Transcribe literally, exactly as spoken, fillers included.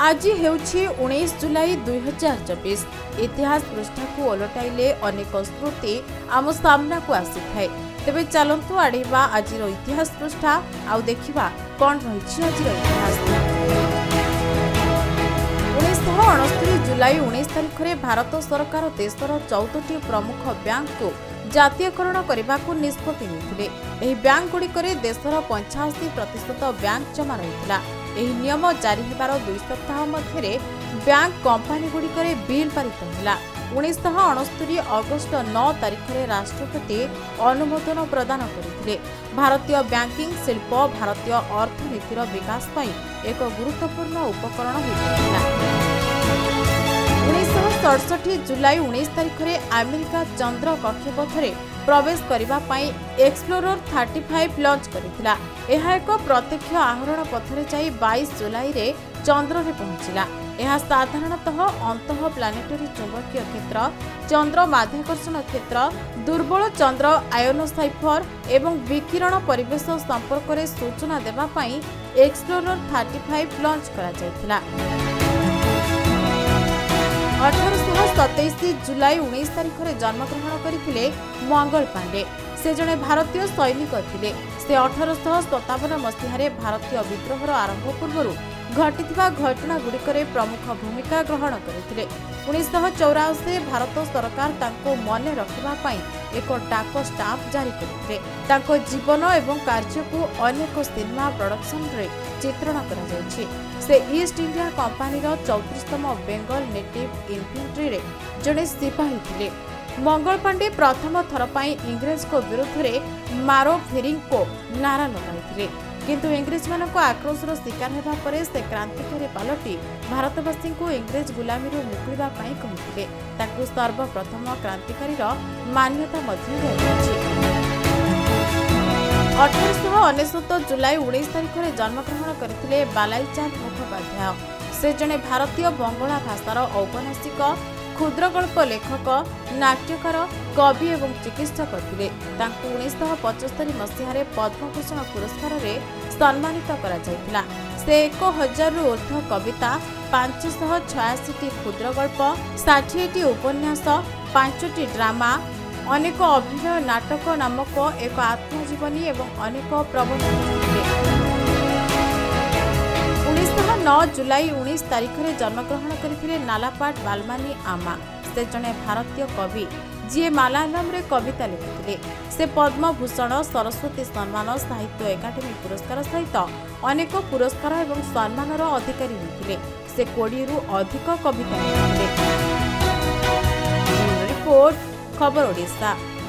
आज हेउछि उन्नीस जुलाई दुई हजार चौबीस। इतिहास पृष्ठा को ओलटाइले अनेक स्मृति आम सामना को आसी थाए। तेबे चलंतु आड़ेबा आज इतिहास पृष्ठा आउ देखिबा कौन रही आज इतिहास। उन्नीस अणस्तरी जुलाई उन्नीस तारिख में भारत सरकार देशर चौदह प्रमुख बैंक को जातीयकरण करने को निष्पत्ति नहीं। यह बैंक गुड़िक देशर पंचाशी प्रतिशत बैंक जमा रही। यह नियम जारी होबार दुई सप्ताह मध्य बैंक कंपानी गुड़िक बिल पारित होगा। उन्नीस अणस्तरी अगस्ट नौ तारिख में राष्ट्रपति अनुमोदन प्रदान करते। भारतीय बैंकिंग शिल्प भारतीय अर्थनीतिर विकास एक गुरुत्वपूर्ण उपकरण होता। उन्नीस सड़सठ जुलाई उन्नीस तारिख में अमेरिका चंद्र कक्षपथ प्रवेश करने एक्सप्लोरर पैंतीस लॉन्च करथिला। यह एक प्रत्यक्ष आहरण पथरे जाई बाईस जुलाई रे चंद्र रे पहुंचिला। यह साधारणतः अंतः प्लानेटरी चुंबकीय क्षेत्र, चंद्र माध्याकर्षण क्षेत्र, दुर्बल चंद्र आयोनोसाइफर एवं विकिरण परिवेश संपर्क में सूचना देवा पाई एक्सप्लोरर पैंतीस लॉन्च करा जायथिला। अठारह सतैश जुलाई उन्नीस तारिख में जन्मग्रहण करथिले मंगल पांडे। से जड़े भारतीय सैनिक थिले। से अठारह सतावन मसीह भारतीय विद्रोहर आरंभ पूर्व घटिथिबा घटना गुड़िक प्रमुख भूमिका ग्रहण करथिले। उन्नीस चौरासी भारत सरकार तांको मने रखिबा पाई एक डाक स्टाम्प जारी करथिले। तांको जीवन एवं कार्य को अनेक सिनेमा प्रोडक्शन रे चित्रण करा जायछि। से ईस्ट इंडिया कंपानी चौतीसतम बेंगल नेटिव इन्फेंट्री रे जड़े सिपाही थिले। मंगल पांडे प्रथम थर पाई इंग्रेज को विरुद्ध में मारो फेरिंग को नारा लगाई, किंतु इंग्रेज मान आक्रोशर शिकार होगा पर से क्रांतिकारी पलटि भारतवासी को इंग्रेज गुलामी मुकुड़ा कहते। सर्वप्रथम क्रांतिकारी मान्यता अठारह अनेशत जुलाई उन्नीस तारिख में जन्मग्रहण करते बालाईचांद मुखोपाध्याय। से जड़े भारतीय बंगला भाषार औपन्यासिक, क्षुद्रगल्प लेखक, नाट्यकार, कवि एवं चिकित्सक थे। उन्नीस पचस्तरी मसीह पद्मभूषण पुरस्कार से सम्मानित करा जायतिला। से एक हजार रु ऊर्ध्व कविता, पांच सौ छयासी क्षुद्रगल्प, षाठी उपन्यास, पांचटी ड्रामा, अनेक अभिनय नाटक नामक एक आत्मजीवनी एवं अनेक प्रबंध लिखिले। उन्नीस नौ जुलाई उन्नीस तारिख में जन्मग्रहण करथिले नालापाट बालमानी आमा। से जड़े भारतीय कवि जी मालायालम रे कविता लिखिथिले। से पद्मभूषण, सरस्वती सम्मान, साहित्य एकाडेमी पुरस्कार सहित अनेक पुरस्कार एवं सम्मानर अधिकारी होते। से कोड़े रु अधिक कविता लिखिथिले। रिपोर्ट खबर ओडिशा।